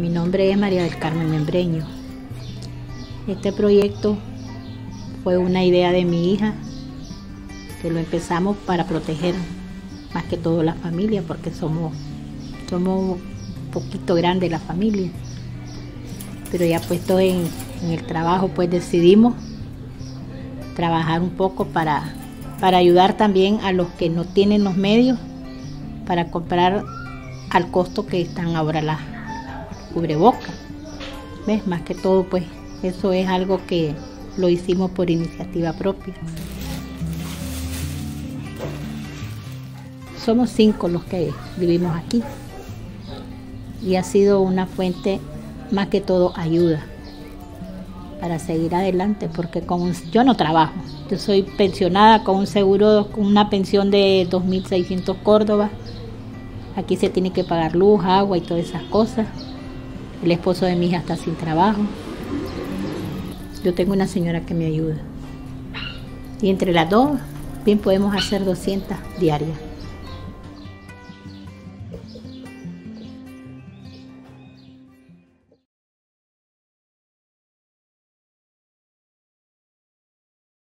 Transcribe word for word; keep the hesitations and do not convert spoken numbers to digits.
Mi nombre es María del Carmen Membreño. Este proyecto fue una idea de mi hija, que lo empezamos para proteger más que todo la familia, porque somos, somos un poquito grande la familia. Pero ya puesto en, en el trabajo, pues decidimos trabajar un poco para, para ayudar también a los que no tienen los medios para comprar al costo que están ahora las cubrebocas. ¿Ves? Más que todo, pues eso es algo que lo hicimos por iniciativa propia. Somos cinco los que vivimos aquí y ha sido una fuente más que todo ayuda para seguir adelante, porque con un, yo no trabajo, yo soy pensionada con un seguro, con una pensión de dos mil seiscientos córdobas. Aquí se tiene que pagar luz, agua y todas esas cosas. El esposo de mi hija está sin trabajo. Yo tengo una señora que me ayuda. Y entre las dos, bien podemos hacer doscientas diarias.